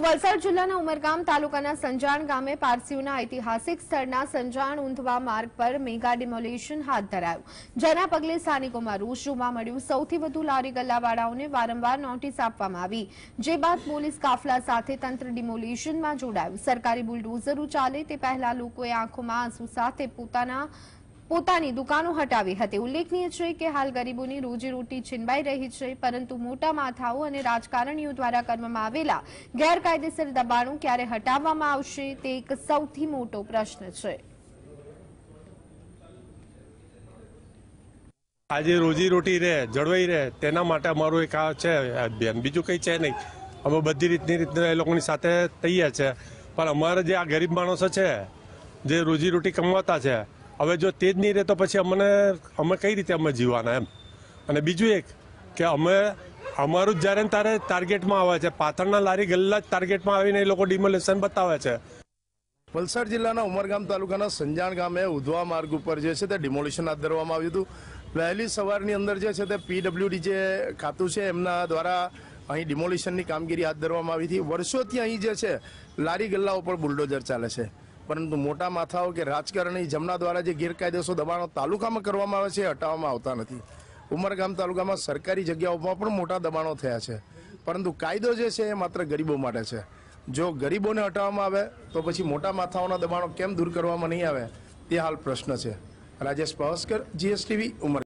વલસાડ જિલ્લાના ઉમરગામ તાલુકાના સંજાણ ગામે પારસીઓના ઐતિહાસિક સ્થળના સંજાણ ઊંધવા માર્ગ પર મેગા ડિમોલિશન હાથ ધરાયું, જેના પગલે સ્થાનિકોમાં રોષ જોવા મળ્યું। સૌથી વધુ લારી ગલ્લાવાળાઓને વારંવાર નોટિસ આપવામાં આવી, જે બાદ પોલીસ કાફલા સાથે તંત્ર ડિમોલિશનમાં જોડાયું। સરકારી બુલડોઝરો ચાલે તે પહેલા લોકોએ આંખોમાં આંસુ સાથે પોતાની દુકાનો હટાવી હતી। ઉલ્લેખનીય છે કે હાલ ગરીબોની રોજીરોટી છીનવાઈ રહી છે, પરંતુ મોટા માથાઓ અને રાજકારણીઓ દ્વારા કરવામાં આવેલા ગેરકાયદેસર દબાણો ક્યારે હટાવવામાં આવશે તે એક સૌથી મોટો પ્રશ્ન છે। આજે રોજીરોટી રહે જળવાઈ રહે તેના માટે અમારું એક આ છે અભિયાન, બીજું કંઈ છે નહીં। અમે બધી રીતની એ લોકોની સાથે તૈયાર છે, પણ અમારે જે આ ગરીબ માણસો છે જે રોજીરોટી કમાતા છે, હવે જો તે જ નહીં રહે તો પછી અમે કઈ રીતે અમે જીવવાના એમ। અને બીજું એક કે અમે અમારું જ જ્યારે તારે ટાર્ગેટમાં આવે છે, પાથરના લારી ગલ્લા જ ટાર્ગેટમાં આવીને એ લોકો ડિમોલેશન બતાવે છે। વલસાડ જિલ્લાના ઉમરગામ તાલુકાના સંજાણ ગામે ઉધવા માર્ગ ઉપર જે છે તે ડિમોલિશન હાથ ધરવામાં આવ્યું હતું। વહેલી સવારની અંદર જે છે તે પીડબ્લ્યુડી જે ખાતું છે એમના દ્વારા અહીં ડિમોલિશનની કામગીરી હાથ ધરવામાં આવી હતી। વર્ષોથી અહીં જે છે લારી ગલ્લાઓ પર બુલડોઝર ચાલે છે, પરંતુ મોટા માથાઓ કે રાજકારણી જમણા દ્વારા જે ગેરકાયદેસર દબાણો તાલુકામાં કરવામાં આવે છે હટાવવામાં આવતા નથી। ઉમરગામ તાલુકામાં સરકારી જગ્યાઓમાં પણ મોટા દબાણો થયા છે, પરંતુ કાયદો જે છે એ માત્ર ગરીબો માટે છે। જો ગરીબોને હટાવવામાં આવે તો પછી મોટા માથાઓના દબાણો કેમ દૂર કરવામાં નહીં આવે તે હાલ પ્રશ્ન છે। રાજેશ પાવસ્કર, GSTV, ઉમરગામ।